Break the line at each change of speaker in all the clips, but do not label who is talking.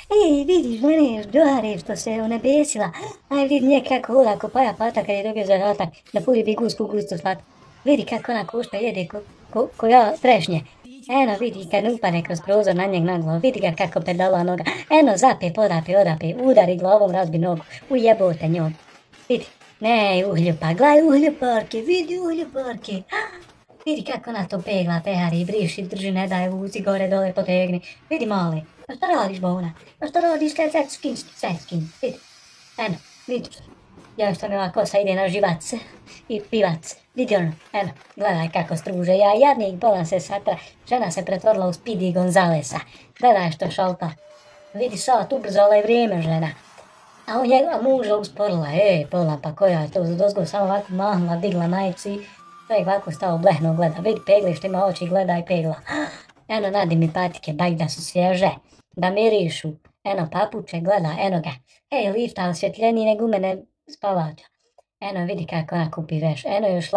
Ej, vidiš, mene Johare što se unebesila. Aj, vidi nje kako olako paja pata kad je dobio zadatak da poljubi gusku gustu slatku. Vidi kako ona kušta jede ko ja trešnje. Eno, vidi kad upane kroz prozor na njeg na glavu, vidi ga kako pedala noga. Eno, zape, podape, odape, udari glavom, razbi nogu, ujebote njom. Vidi, ne, uhljupa, gledaj uhljuparke, vidi uhljuparke. Vidi kako ona to pegla, tehari, briši, drži, ne daj, uzi, gore, dole, potegni. Vidi mali, pa šta radiš, Bona? Pa šta radiš, kad sve skin, vidi. Eno, vidi. Ja što mi ova kosa ide na živac i pivac. Vidi ono, eno, gledaj kako struže. Ja jadnik, bolan se satra. Žena se pretvorila u Speedy Gonzalesa. Gledaj što šalta. Vidi sat, ubrzala je vrijeme žena. A on njega muža usporila. Bolan, pa koja je to dozgo samo ovako mahnula, digla majicu i čovjek ovako stao blehno gleda. Vidi peglište ima oči, gleda i pegla. Eno, nadi mi patike, baj da su svježe, da mirišu. Eno, papuče, gleda, eno ga. Ej, lifta osvjetljeniji nego u mene spavača. Eno, vidi kako ona kupi veš. Eno još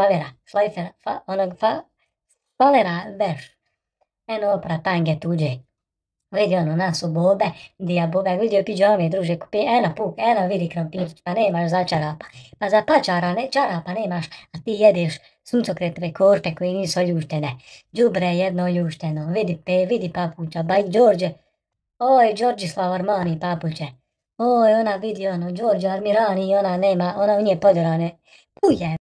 falera veš. Eno opra tange tuđe. Vidi ono, nas u bobe, dija bobe, vidio pidžame, druže, kupi, eno puk, eno vidi krompirić, pa nemaš za čarapa. Pa za pačara, čarapa nemaš, a ti jedeš suncokretove korpe koje nisu oljuštene. Đubre jedno oljušteno, vidi papuča, baj Đorđe. Oj, Đorđislav Armani papuče. Oj, ona vidi ono, Đorđe Armirani, ona nema, ona u nje podjerane. Puje.